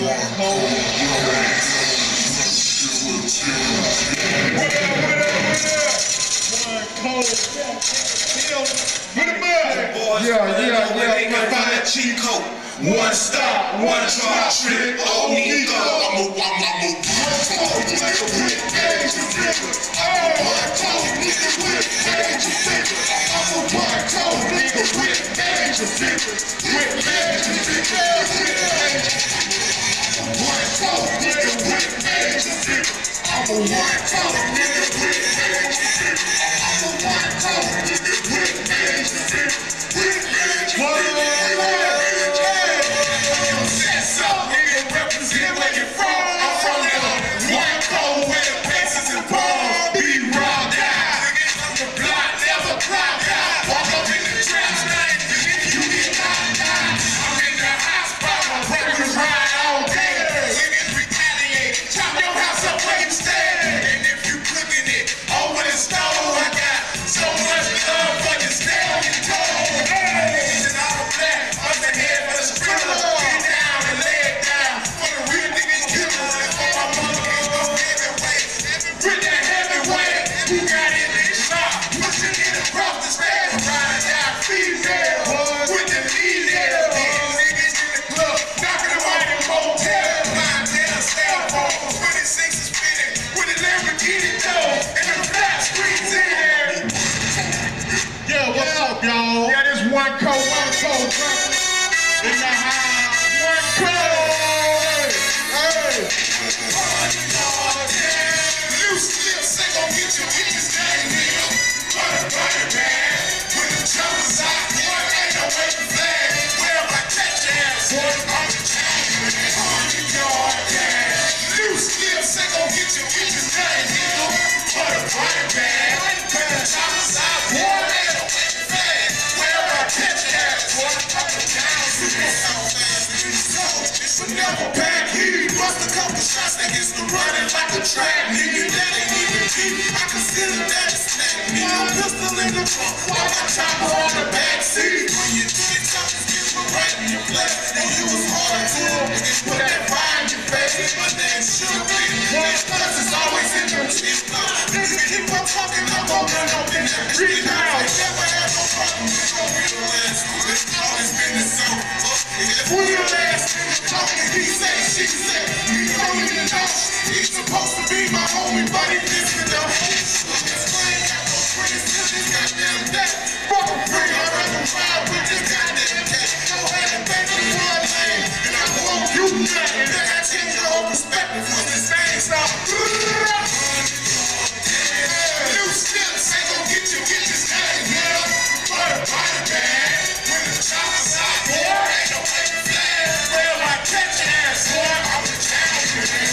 Cheat code. One stop, one drop, trip, oh, nigga. I'm a nigga with major figure. I'm a one-coat nigga with major figure. I'm a one-coat nigga with major figure. With major figure, with major figure. I'm a one-coat nigga with major figure. I'm a one-coat nigga with major figure. I'm a one-coat nigga with major figure. With major figure. One code, in the house. One code, hey. Loose lips ain't gon' get you in this game, nigga. Butter, man. When the jumpers out, boy, ain't no way to flag. Well, I catch your ass, boy, I'm the champion. Loose lips ain't gon' get you in this game, nigga. Butter, man. When the jumpers out, boy, ain't no way to flag. Well, I catch your ass, boy, I'm the champion. It's a never back here. Bust a couple shots that gets the running like a track, nigga. That ain't even deep. I consider that a snack, nigga. Pistol in the trunk, while my chopper on the back seat. When you get up, just get my right in your flesh. And you was hard to nigga. Put that fire in your face. My name should be. Plus it's always in your teeth. Niggas keep on talking, I'm gon' run up in that street house. Never had no problem, it's gon' be the last. It's always been the same. If we the last nigga talking, he say, she say. You don't even know. He's supposed to be my homie, but he missing though. I ain't got no friends till this goddamn day. Fuck a friend, I'd rather ride with this goddamn cat. Go ahead and thank you for a name, and I won't you nothing. Then I change your whole perspective when this thing's off. Loose lips ain't gon' get you in this game, yeah. Butter, man. When the chopper's out, boy, ain't no way to flag. Well, I catch your ass, boy, I'm the champion.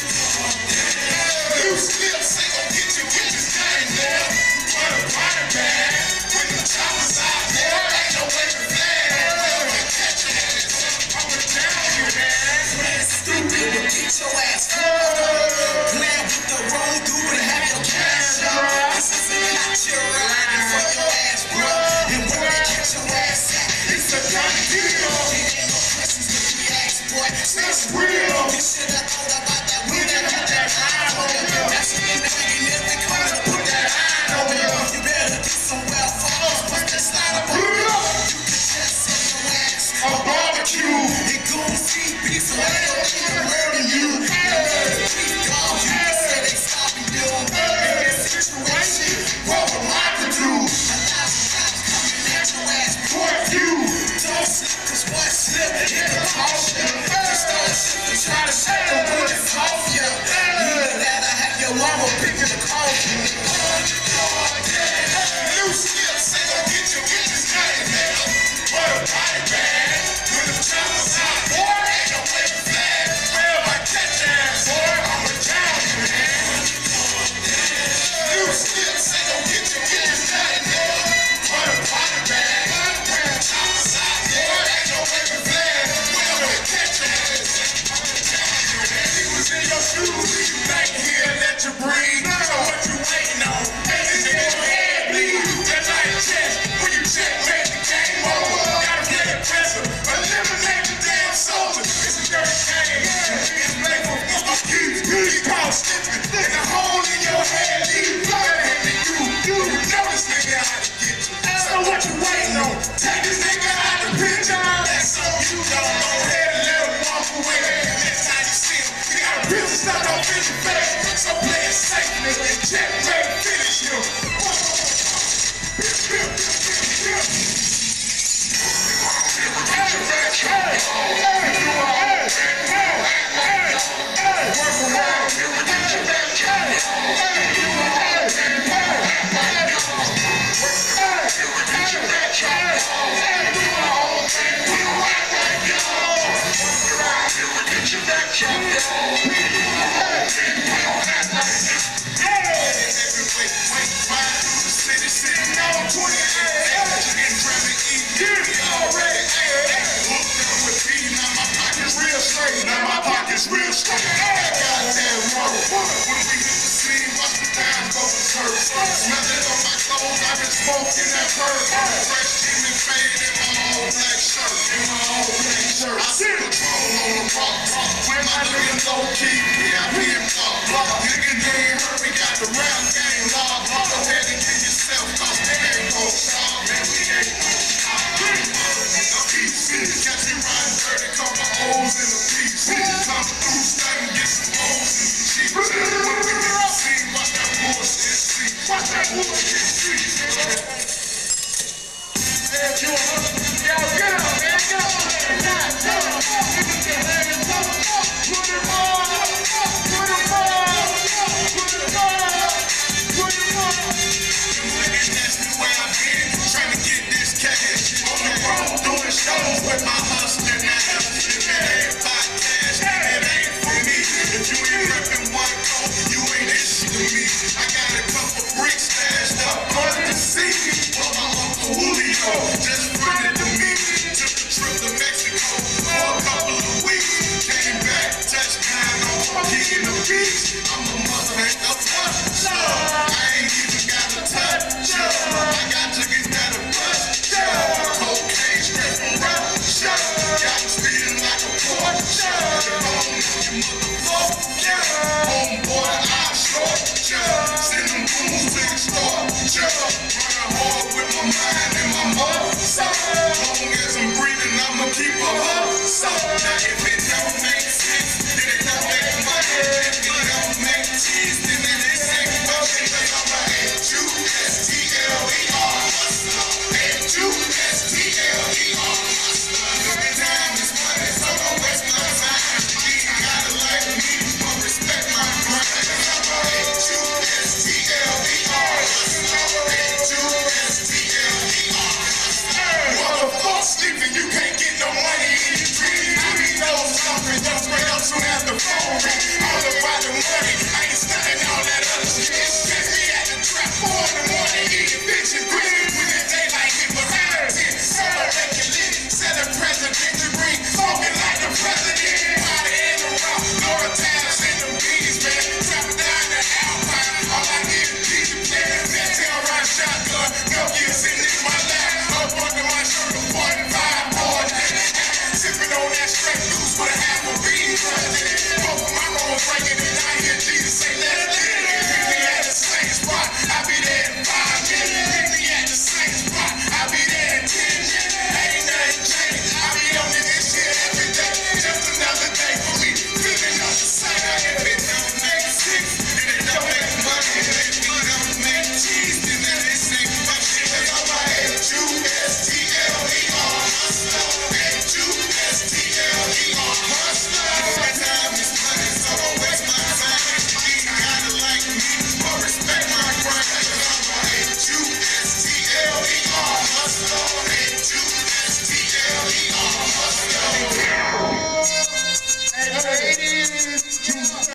Loose lips ain't gon' get you in this game, yeah. Butter, man. When the chopper's out, boy, ain't no way to flag. Well, I catch your ass, I'm the champion. Playing stupid, but get your ass fucked. Playing with the wrong dude, but have your cash up. This isn't not your line for your ass, bro. And where they catch your ass at, it's a done deal. Ain't no questions that we ask, boy. It's real. This shit I thought about that we done had that high on you. That's what you thinking if they come to put that high on you. You better get somewhere fast, put that slide up on you. You can just set your ass on barbecue. And go see peace, so ain't no even hurting you. Please God, you can say they stopping you. In this situation, what would I to do? A thousand times coming at your ass, point you. Don't slip, cause one slip, hit the caution. Just start shit to try to shut the bullets off you. Either that or have your mama picking the coffin. Loose lips ain't gon' get you in this game, nigga. Butter, man. When the chopper's out, boy, ain't no way to flag. Well, I catch your ass, boy, I'm a champion. Loose lips ain't gon' get you in this game, nigga. Butter, man. When the chopper's out, boy, ain't no way to flag. Well, I catch your ass, I'm a champion. Real straight, goddamn water. When we hit the scene, watch the time go to church. Smell it on my clothes, I've been smoking that bird. Fresh demon fade in my all black shirt. I see the drone on the rock. With my nigga low key, VIP and block. Nigga, they ain't heard we got the rap game locked. Go ahead and get yourself, cause they ain't gon' stop. Man, we ain't gon' stop. Catch me riding dirty, couple O's in the piece. Come through, stunning, get some O's and some cheeks. When we hit the scene, watch that bullshit see. Watch that bullshit.